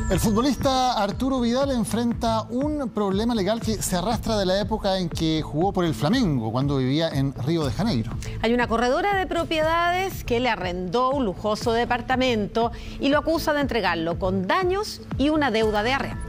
El futbolista Arturo Vidal enfrenta un problema legal que se arrastra de la época en que jugó por el Flamengo, cuando vivía en Río de Janeiro. Hay una corredora de propiedades que le arrendó un lujoso departamento y lo acusa de entregarlo con daños y una deuda de arriendo.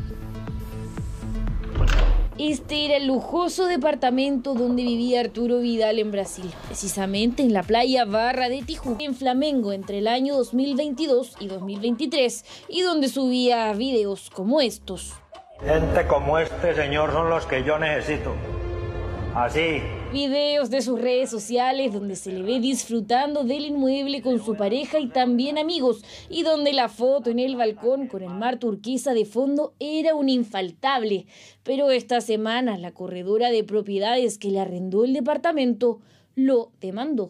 Este era el lujoso departamento donde vivía Arturo Vidal en Brasil, precisamente en la playa Barra de Tijuca, en Flamengo, entre el año 2022 y 2023, y donde subía videos como estos. Gente como este señor son los que yo necesito. Así. Videos de sus redes sociales donde se le ve disfrutando del inmueble con su pareja y también amigos, y donde la foto en el balcón con el mar turquesa de fondo era un infaltable. Pero esta semana la corredora de propiedades que le arrendó el departamento lo demandó.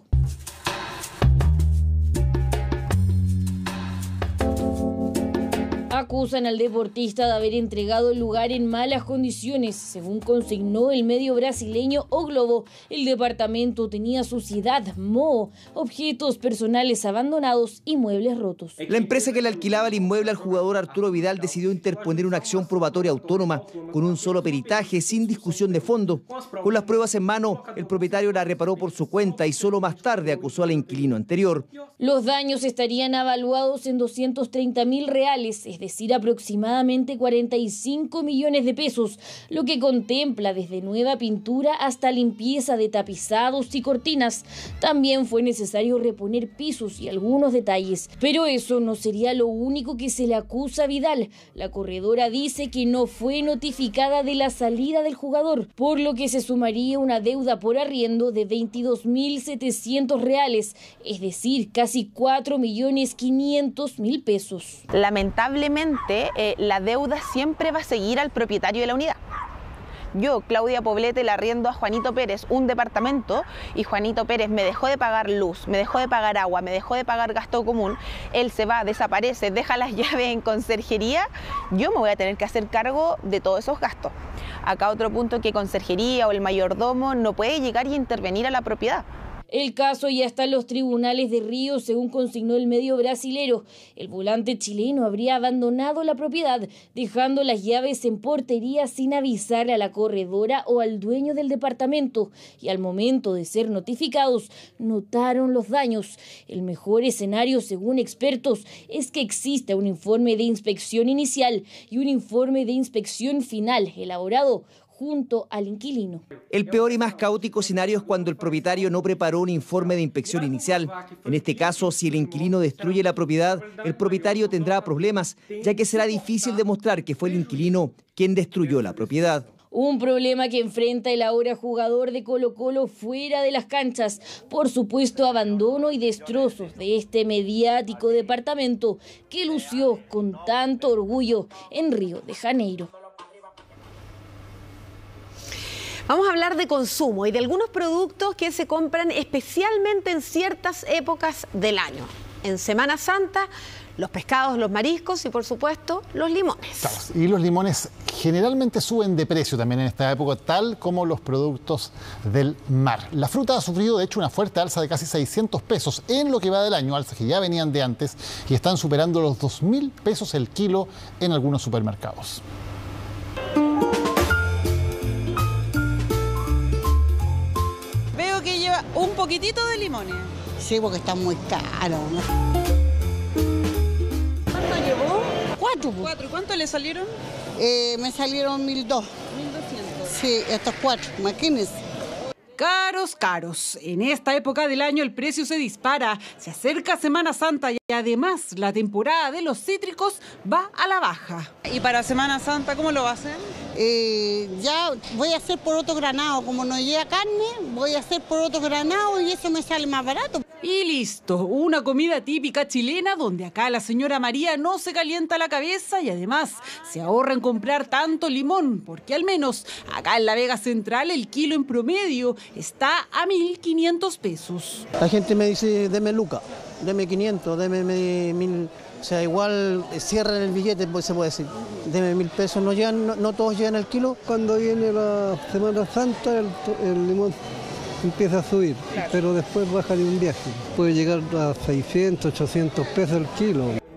Acusan al deportista de haber entregado el lugar en malas condiciones. Según consignó el medio brasileño O Globo, el departamento tenía suciedad, moho, objetos personales abandonados y muebles rotos. La empresa que le alquilaba el inmueble al jugador Arturo Vidal decidió interponer una acción probatoria autónoma con un solo peritaje, sin discusión de fondo. Con las pruebas en mano, el propietario la reparó por su cuenta y solo más tarde acusó al inquilino anterior. Los daños estarían avaluados en 230.000 reales, es decir, aproximadamente 45 millones de pesos, lo que contempla desde nueva pintura hasta limpieza de tapizados y cortinas. También fue necesario reponer pisos y algunos detalles. Pero eso no sería lo único que se le acusa a Vidal. La corredora dice que no fue notificada de la salida del jugador, por lo que se sumaría una deuda por arriendo de 22.700 reales, es decir, casi 4.500.000 pesos. Lamentablemente, la deuda siempre va a seguir al propietario de la unidad. Yo, Claudia Poblete, le arriendo a Juanito Pérez un departamento y Juanito Pérez me dejó de pagar luz, me dejó de pagar agua, me dejó de pagar gasto común. Él se va, desaparece, deja las llaves en conserjería. Yo me voy a tener que hacer cargo de todos esos gastos. Acá otro punto, que conserjería o el mayordomo no puede llegar y intervenir a la propiedad. El caso ya está en los tribunales de Río, según consignó el medio brasilero. El volante chileno habría abandonado la propiedad, dejando las llaves en portería sin avisar a la corredora o al dueño del departamento. Y al momento de ser notificados, notaron los daños. El mejor escenario, según expertos, es que exista un informe de inspección inicial y un informe de inspección final elaborado junto al inquilino. El peor y más caótico escenario es cuando el propietario no preparó un informe de inspección inicial. En este caso, si el inquilino destruye la propiedad, el propietario tendrá problemas, ya que será difícil demostrar que fue el inquilino quien destruyó la propiedad. Un problema que enfrenta el ahora jugador de Colo-Colo fuera de las canchas por supuesto abandono y destrozos de este mediático departamento que lució con tanto orgullo en Río de Janeiro. Vamos a hablar de consumo y de algunos productos que se compran especialmente en ciertas épocas del año. En Semana Santa, los pescados, los mariscos y, por supuesto, los limones. Claro, y los limones generalmente suben de precio también en esta época, tal como los productos del mar. La fruta ha sufrido, de hecho, una fuerte alza de casi 600 pesos en lo que va del año, alzas que ya venían de antes y están superando los 2.000 pesos el kilo en algunos supermercados. Que lleva un poquitito de limones. Sí, porque está muy caro, ¿no? ¿Cuánto llevó? 4. 4. ¿Cuánto le salieron? Me salieron 1.200. 1.200. Sí, estos 4, imagínense. Caros, caros. En esta época del año el precio se dispara. Se acerca Semana Santa y además la temporada de los cítricos va a la baja. ¿Y para Semana Santa cómo lo va a hacer? Ya voy a hacer por otro granado. Como no llega carne, voy a hacer por otro granado y eso me sale más barato. Y listo, una comida típica chilena donde acá la señora María no se calienta la cabeza y además se ahorra en comprar tanto limón, porque al menos acá en la Vega Central el kilo en promedio está a 1.500 pesos. La gente me dice, deme lucas, deme 500, deme 1.000, o sea, igual cierran el billete, pues se puede decir, deme 1.000 pesos, no todos llegan al kilo. Cuando viene la Semana Santa el limón empieza a subir, claro, pero después baja de un viaje. Puede llegar a 600, 800 pesos el kilo.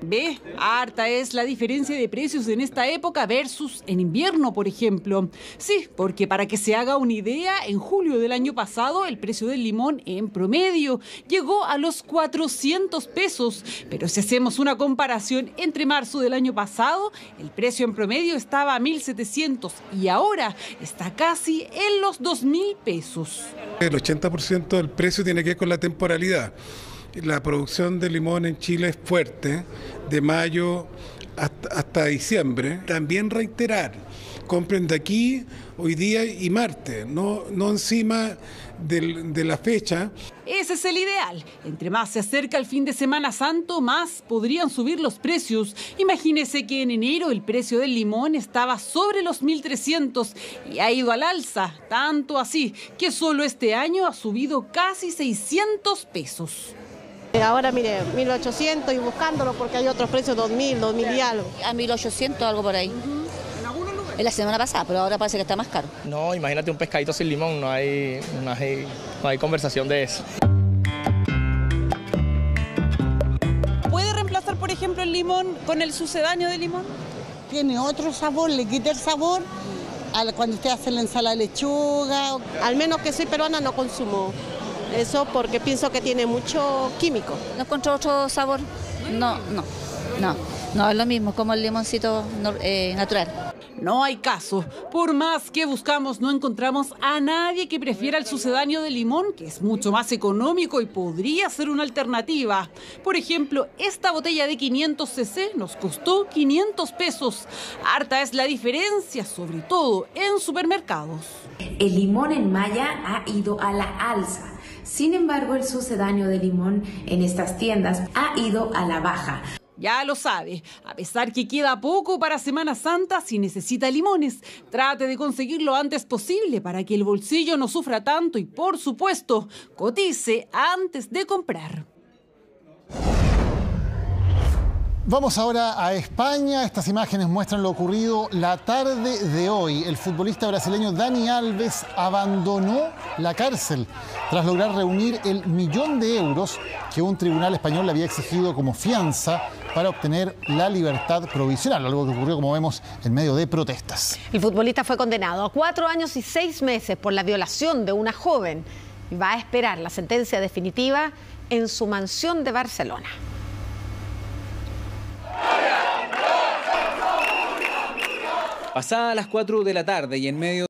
Ve, harta es la diferencia de precios en esta época versus en invierno, por ejemplo. Sí, porque para que se haga una idea, en julio del año pasado el precio del limón en promedio llegó a los 400 pesos. Pero si hacemos una comparación entre marzo del año pasado, el precio en promedio estaba a 1.700 y ahora está casi en los 2.000 pesos. El 80% del precio tiene que ver con la temporalidad. La producción de limón en Chile es fuerte, de mayo hasta diciembre. También reiterar, compren de aquí, hoy día y martes, no encima de la fecha. Ese es el ideal. Entre más se acerca el fin de Semana Santo, más podrían subir los precios. Imagínese que en enero el precio del limón estaba sobre los 1.300 y ha ido al alza, tanto así que solo este año ha subido casi 600 pesos. Ahora, mire, 1.800 y buscándolo porque hay otros precios, 2.000, 2.000 y algo. A 1.800, algo por ahí. En la semana pasada, pero ahora parece que está más caro. No, imagínate un pescadito sin limón, no hay conversación de eso. ¿Puede reemplazar, por ejemplo, el limón con el sucedáneo de limón? Tiene otro sabor, le quita el sabor cuando usted hace la ensalada de lechuga. Al menos que soy peruana no consumo eso porque pienso que tiene mucho químico. ¿No encontró otro sabor? No, es lo mismo, como el limoncito natural. No hay caso. Por más que buscamos, no encontramos a nadie que prefiera el sucedáneo de limón, que es mucho más económico y podría ser una alternativa. Por ejemplo, esta botella de 500 cc nos costó 500 pesos. Harta es la diferencia, sobre todo en supermercados. El limón en malla ha ido a la alza. Sin embargo, el sucedáneo de limón en estas tiendas ha ido a la baja. Ya lo sabe, a pesar que queda poco para Semana Santa, si necesita limones, trate de conseguir lo antes posible para que el bolsillo no sufra tanto y, por supuesto, cotice antes de comprar. Vamos ahora a España. Estas imágenes muestran lo ocurrido la tarde de hoy. El futbolista brasileño Dani Alves abandonó la cárcel tras lograr reunir el 1.000.000 de euros que un tribunal español le había exigido como fianza para obtener la libertad provisional, algo que ocurrió, como vemos, en medio de protestas. El futbolista fue condenado a 4 años y 6 meses por la violación de una joven y va a esperar la sentencia definitiva en su mansión de Barcelona. Pasadas las 4 de la tarde y en medio